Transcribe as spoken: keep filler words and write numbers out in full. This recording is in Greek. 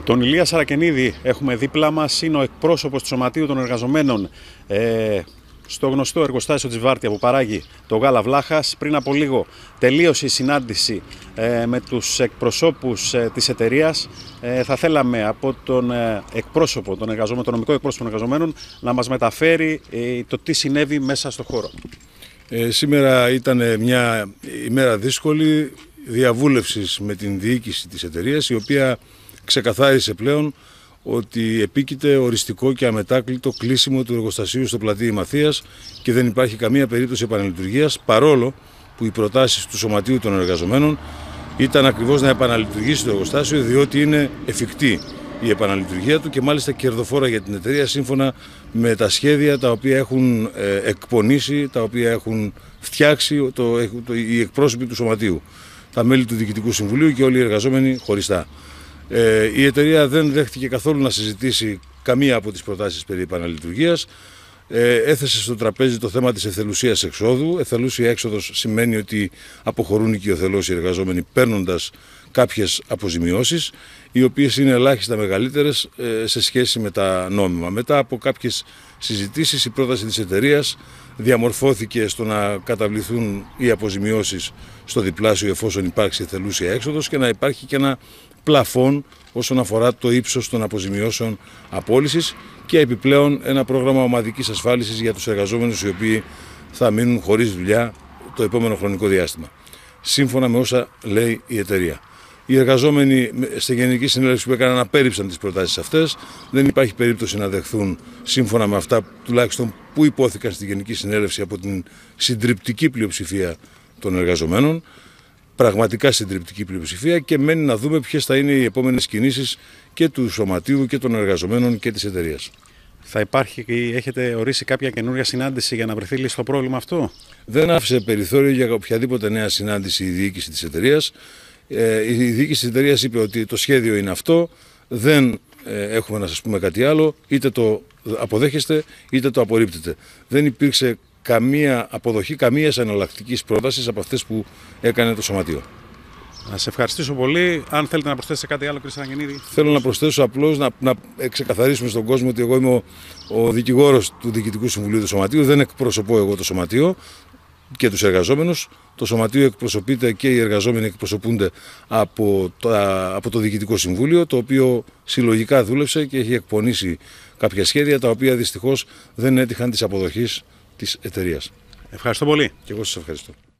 Τον Ηλία Σαρακενίδη έχουμε δίπλα μας, είναι ο εκπρόσωπος του Σωματείου των Εργαζομένων ε, στο γνωστό εργοστάσιο της Βάρτια που παράγει το γάλα Βλάχας. Πριν από λίγο τελείωσε η συνάντηση ε, με τους εκπροσώπους ε, της εταιρείας. Ε, θα θέλαμε από τον ε, εκπρόσωπο των εργαζομένων, τον νομικό εκπρόσωπο των εργαζομένων, να μας μεταφέρει ε, το τι συνέβη μέσα στο χώρο. Ε, σήμερα ήταν μια ημέρα δύσκολη διαβούλευσης με την διοίκηση της εταιρείας, η οποία ξεκαθάρισε πλέον ότι επίκειται οριστικό και αμετάκλητο κλείσιμο του εργοστασίου στο πλατείο Μαθίας και δεν υπάρχει καμία περίπτωση επαναλειτουργίας, παρόλο που οι προτάσεις του Σωματείου των Εργαζομένων ήταν ακριβώς να επαναλειτουργήσει το εργοστάσιο, διότι είναι εφικτή η επαναλειτουργία του και μάλιστα κερδοφόρα για την εταιρεία, σύμφωνα με τα σχέδια τα οποία έχουν ε, εκπονήσει, τα οποία έχουν φτιάξει το, το, οι εκπρόσωποι του Σωματείου, τα μέλη του Διοικητικού Συμβουλίου και όλοι οι εργαζόμενοι χωριστά. Ε, η εταιρεία δεν δέχτηκε καθόλου να συζητήσει καμία από τις προτάσεις περί επαναλειτουργίας. Ε, έθεσε στο τραπέζι το θέμα της εθελουσίας εξόδου. Εθελούσια έξοδος σημαίνει ότι αποχωρούν οικειοθελώς οι εργαζόμενοι, παίρνοντας κάποιες αποζημιώσεις, οι οποίες είναι ελάχιστα μεγαλύτερες ε, σε σχέση με τα νόμιμα. Μετά από κάποιες συζητήσεις, η πρόταση της εταιρείας διαμορφώθηκε στο να καταβληθούν οι αποζημιώσεις στο διπλάσιο εφόσον υπάρξει εθελούσια έξοδος και να υπάρχει και ένα πλαφόν όσον αφορά το ύψος των αποζημιώσεων απόλυσης και επιπλέον ένα πρόγραμμα ομαδικής ασφάλισης για τους εργαζόμενους οι οποίοι θα μείνουν χωρίς δουλειά το επόμενο χρονικό διάστημα, σύμφωνα με όσα λέει η εταιρεία. Οι εργαζόμενοι στη Γενική Συνέλευση που έκαναν απέρριψαν τις προτάσεις αυτές. Δεν υπάρχει περίπτωση να δεχθούν, σύμφωνα με αυτά τουλάχιστον που υπόθηκαν στη Γενική Συνέλευση από την συντριπτική πλειοψηφία των εργαζομένων. Πραγματικά συντριπτική πλειοψηφία, και μένει να δούμε ποιες θα είναι οι επόμενες κινήσεις και του Σωματείου και των εργαζομένων και της εταιρείας. Θα υπάρχει, έχετε ορίσει κάποια καινούργια συνάντηση για να βρεθεί λύση στο πρόβλημα αυτό? Δεν άφησε περιθώριο για οποιαδήποτε νέα συνάντηση η διοίκηση της εταιρείας. Ε, η διοίκηση της εταιρείας είπε ότι το σχέδιο είναι αυτό, δεν ε, έχουμε να σας πούμε κάτι άλλο, είτε το αποδέχεστε είτε το απορρίπτετε. Δεν υπήρξε καμία αποδοχή, καμία εναλλακτικής πρότασης από αυτές που έκανε το Σωματείο. Να σε ευχαριστήσω πολύ. Αν θέλετε να προσθέσετε κάτι άλλο, κύριε Σαρακενίδη. Θέλω να προσθέσω απλώς να, να ξεκαθαρίσουμε στον κόσμο ότι εγώ είμαι ο, ο δικηγόρος του Διοικητικού Συμβουλίου του Σωματείου. Δεν εκπροσωπώ εγώ το Σωματείο και τους εργαζόμενους. Το Σωματείο εκπροσωπείται και οι εργαζόμενοι εκπροσωπούνται από το, από το Διοικητικό Συμβούλιο, το οποίο συλλογικά δούλεψε και έχει εκπονήσει κάποια σχέδια τα οποία δυστυχώς δεν έτυχαν της αποδοχής της εταιρείας. Ευχαριστώ πολύ. Και εγώ σας ευχαριστώ.